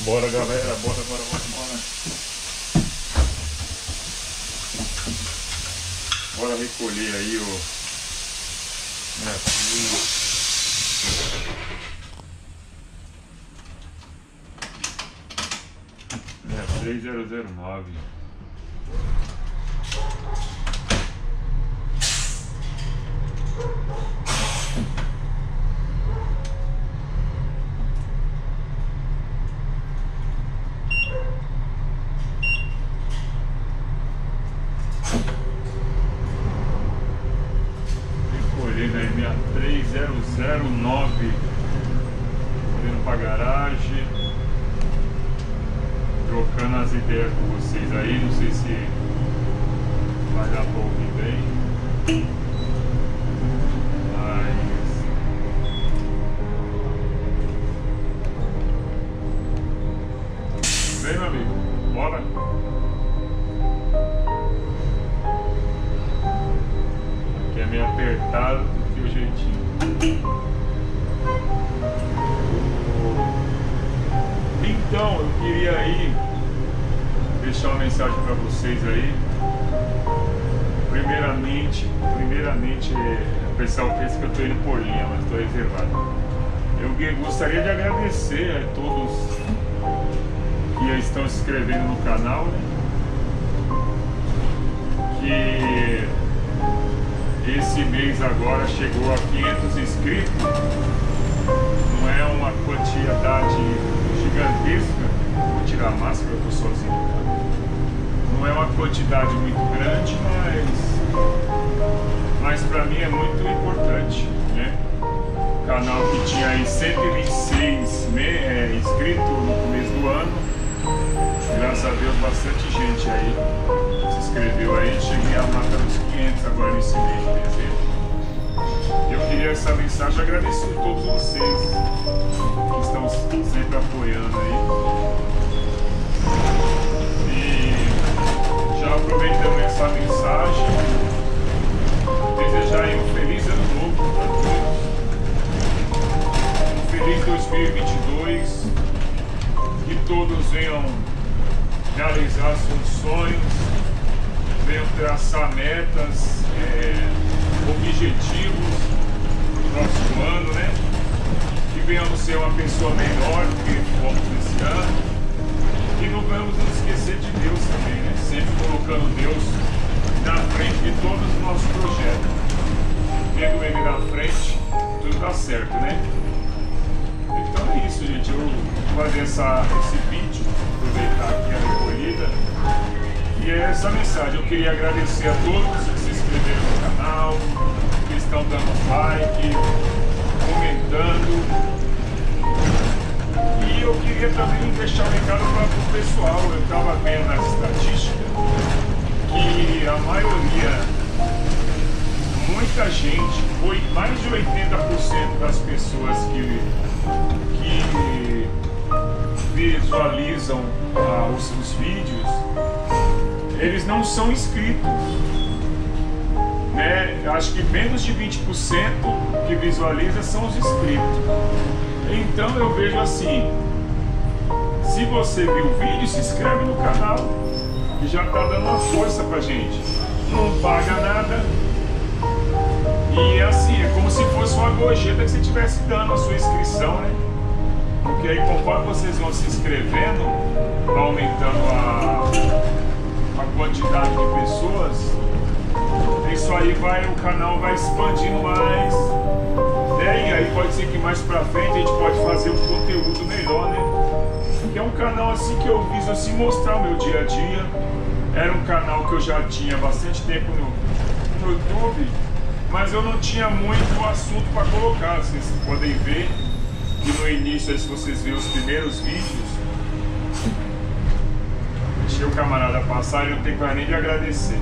Bora, galera, bora. Bora recolher aí o minha 3009. Aí minha 3009, indo pra garagem, trocando as ideias com vocês aí, não sei se vai dar pra ouvir bem, mas vem, meu amigo, bora. Aqui é meio apertado, tem o jeitinho. Então, eu queria aí deixar uma mensagem para vocês aí. Primeiramente, o pessoal pensa que eu estou indo por linha, mas estou reservado. Eu gostaria de agradecer a todos que estão se inscrevendo no canal, né? Que esse mês agora chegou a 500 inscritos. Não é uma quantidade gigantesca. Vou tirar a máscara, eu tô sozinho, cara. Não é uma quantidade muito grande, mas pra mim é muito importante, né? O canal que tinha aí 126 inscritos no começo do ano, graças a Deus bastante gente aí se inscreveu aí. Cheguei a marcar dos 500 agora nesse mês de dezembro. Eu queria essa mensagem, agradecer a todos vocês que estão sempre apoiando aí. E já aproveitando essa mensagem, desejar aí um feliz ano novo para todos. Um feliz 2022. Que todos venham realizar seus sonhos, venham traçar metas, objetivos para o próximo ano, né? Que venhamos ser uma pessoa melhor do que fomos esse ano. E não vamos nos esquecer de Deus também, né? Sempre colocando Deus na frente de todos os nossos projetos. Tendo Ele na frente, tudo dá certo, né? Então é isso, gente. Eu vou fazer esse vídeo, aproveitar aqui a recolhida. E é essa mensagem. Eu queria agradecer a todos que se inscreveram no canal, que estão dando like, comentando. E eu queria também deixar um recado para o pessoal. Eu estava vendo nas estatísticas que a maioria, muita gente, foi mais de 80% das pessoas que visualizam os vídeos, eles não são inscritos, né? Acho que menos de 20% que visualiza são os inscritos. Então eu vejo assim, se você viu o vídeo, se inscreve no canal e já tá dando uma força pra gente. Não paga nada. E assim, é como se fosse uma gorjeta que você estivesse dando a sua inscrição, né? Porque aí conforme vocês vão se inscrevendo, vai aumentando a quantidade de pessoas, isso aí o canal vai expandindo mais, né? E aí pode ser que mais pra frente a gente pode fazer um conteúdo melhor, né? Porque é um canal assim que eu viso assim mostrar o meu dia a dia. Era um canal que eu já tinha bastante tempo no YouTube, mas eu não tinha muito assunto para colocar. Vocês podem ver que no início, aí, se vocês verem os primeiros vídeos, deixei o camarada passar e não tem para nem de agradecer.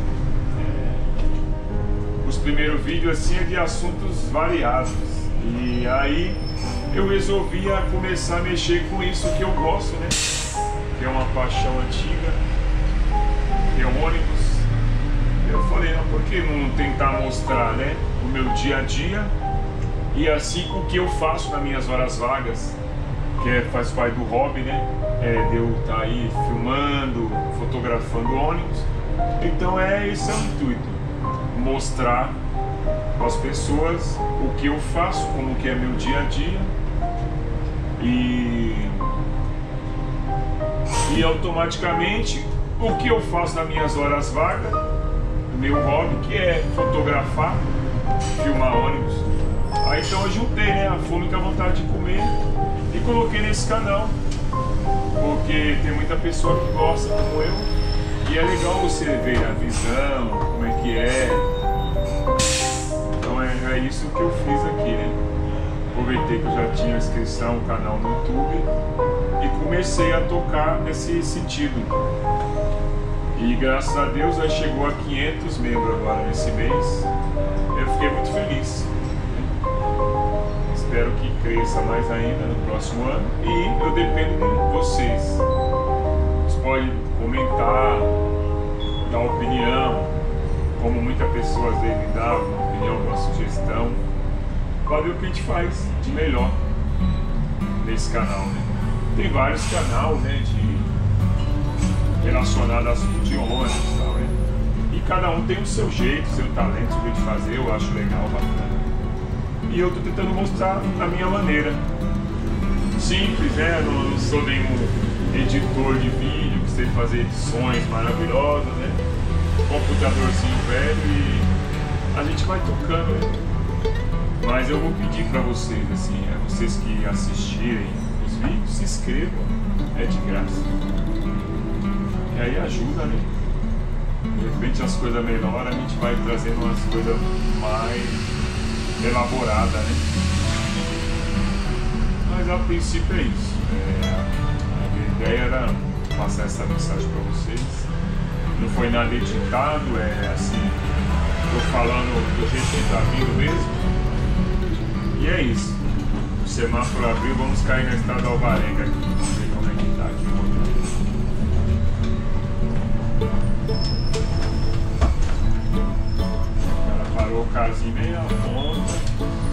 Os primeiros vídeos assim é de assuntos variados. E aí eu resolvi começar a mexer com isso que eu gosto, né? Que é uma paixão antiga, que é ônibus. Eu falei, por que não tentar mostrar, né, o meu dia a dia e assim o que eu faço nas minhas horas vagas, que faz parte do hobby, né? de eu estar aí filmando, fotografando ônibus. Então esse é o intuito, mostrar para as pessoas o que eu faço, como que é meu dia a dia, e automaticamente o que eu faço nas minhas horas vagas, meu hobby, que é fotografar, filmar ônibus. Aí então eu juntei, né, a fome com a vontade de comer e coloquei nesse canal, porque tem muita pessoa que gosta como eu, e é legal você ver a visão, como é que é. Então é isso que eu fiz aqui, né? Aproveitei que eu já tinha inscrição, canal no YouTube, e comecei a tocar nesse sentido. E graças a Deus aí chegou a 500 membros agora nesse mês. Eu fiquei muito feliz. Espero que cresça mais ainda no próximo ano, e eu dependo de vocês. Vocês podem comentar, dar opinião, como muita pessoa às vezes me dá uma opinião, uma sugestão, para ver o que a gente faz de melhor nesse canal, né? Tem vários canais, né, relacionados a assunto de ônibus e tal, né? E cada um tem o seu jeito, o seu talento, o jeito de fazer, eu acho legal, bacana. E eu tô tentando mostrar a minha maneira. Simples, né? Não sou nenhum editor de vídeo que sei fazer edições maravilhosas, né? Computadorzinho velho, e a gente vai tocando, né? Mas eu vou pedir para vocês, assim, vocês que assistirem os vídeos, se inscrevam, é de graça. E aí ajuda, né? De repente as coisas melhoram, a gente vai trazendo umas coisas mais elaboradas, né? Mas a princípio é isso. A minha ideia era passar essa mensagem para vocês. Não foi nada editado, é assim, tô falando do jeito que tá vindo mesmo. E é isso. O semáforo abriu, vamos cair na estrada Alvarenga aqui. Vamos ver como é que tá aqui o rodado. O cara parou o casinho meio à ponta.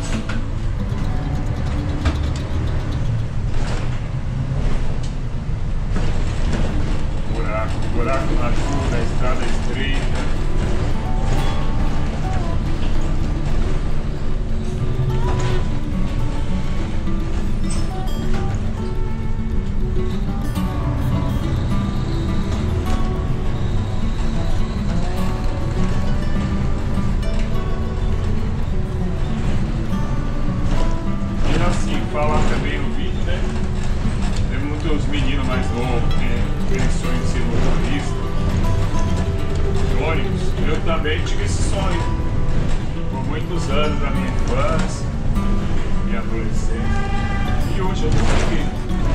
Buraco na curva, a estrada estreita. E assim, falar também no vídeo, né? Tem muitos meninos mais novos, né? Aquele sonho de ser motorista de ônibus. Eu também tive esse sonho por muitos anos da minha infância, minha adolescência, e hoje eu tô aqui.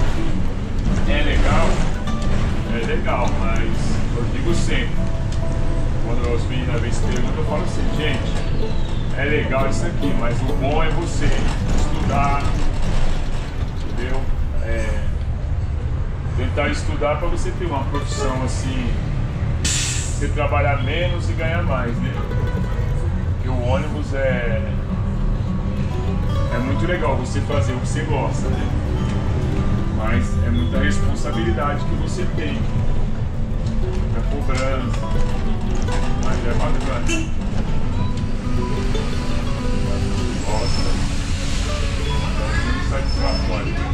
É legal, mas eu digo sempre, quando os meninos vêm se perguntam, eu falo assim, gente, é legal isso aqui, mas o bom é você estudar, entendeu? Tentar estudar para você ter uma profissão assim, você trabalhar menos e ganhar mais, né? Porque o ônibus é muito legal você fazer o que você gosta, né? Mas é muita responsabilidade que você tem, muita cobrança, mas é bacana. Gosta, é muito satisfatório.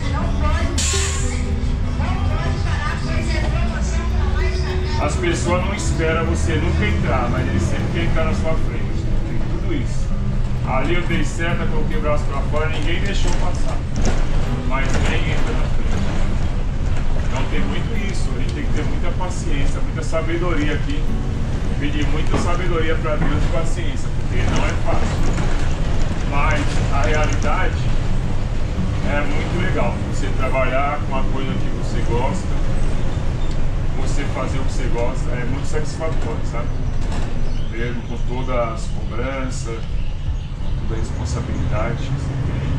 As pessoas não esperam você nunca entrar, mas eles sempre querem entrar na sua frente. Tem tudo isso. Ali eu dei seta, coloquei o braço pra fora, ninguém deixou passar. Mas ninguém entra na frente. Então tem muito isso, a gente tem que ter muita paciência, muita sabedoria aqui. Pedir muita sabedoria para Deus e paciência, porque não é fácil. Mas a realidade é muito legal. Você trabalhar com a coisa que você gosta, você fazer o que você gosta, é muito satisfatório, sabe? Mesmo com todas as cobranças, toda a responsabilidade que você tem.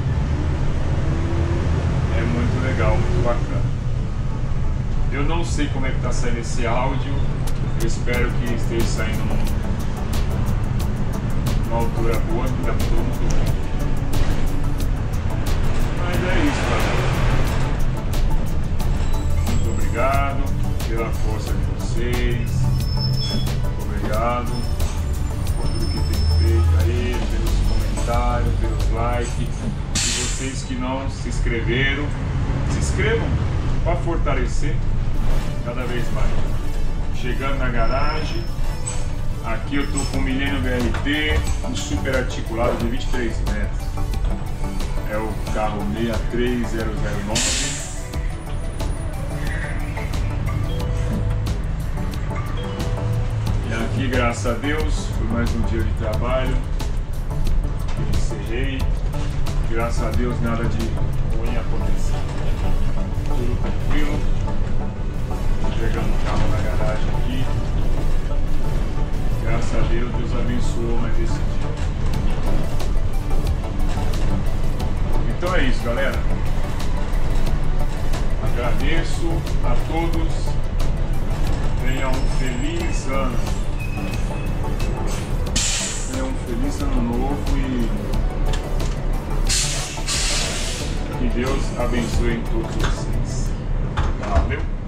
É muito legal, muito bacana. Eu não sei como é que está saindo esse áudio, eu espero que esteja saindo numa altura boa, que dá todo mundo bem. Mas é isso, galera. obrigado pela força de vocês. Obrigado por tudo que tem feito aí, pelos comentários, pelos likes. E vocês que não se inscreveram, se inscrevam para fortalecer cada vez mais. Chegando na garagem, aqui eu tô com o Millennium BRT, um super articulado de 23 metros. É o carro 63009. E aqui, graças a Deus, foi mais um dia de trabalho. Eu encerrei. Graças a Deus, nada de ruim aconteceu. Tudo tranquilo. Entregando o carro na garagem aqui. Graças a Deus, Deus abençoou mais esse dia. Então é isso, galera. Agradeço a todos. Tenham um feliz ano. Tenham um feliz ano novo e que Deus abençoe em todos vocês. Valeu!